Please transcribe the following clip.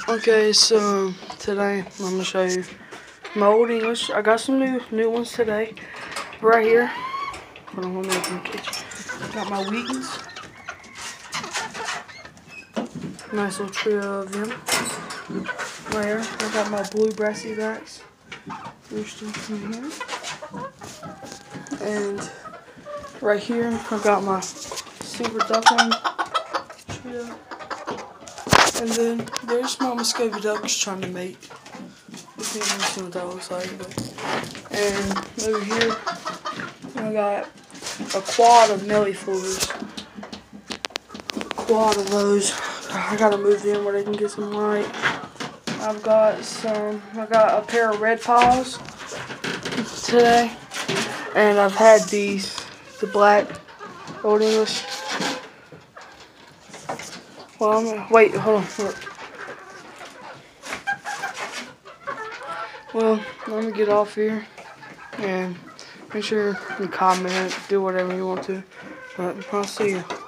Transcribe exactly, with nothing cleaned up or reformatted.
Okay, so today I'm gonna show you my old English. I got some new new ones today, right here. Hold on, let me open the kitchen. Got my Wheatons. Nice little trio of them. Right here, I got my blue brassy backs. Rooster in here. And right here, I got my super duckling trio. And then there's my Muscovy ducks trying to mate. You can't really see what that looks like, but. And over here, I got a quad of Nelly floors. A quad of those. I gotta move them where they can get some light. I've got some, I got a pair of red paws today. And I've had these, the black Old English. Well, I'm gonna, wait, hold on. Look. Well, let me get off here and make sure you comment, do whatever you want to. But I'll see you.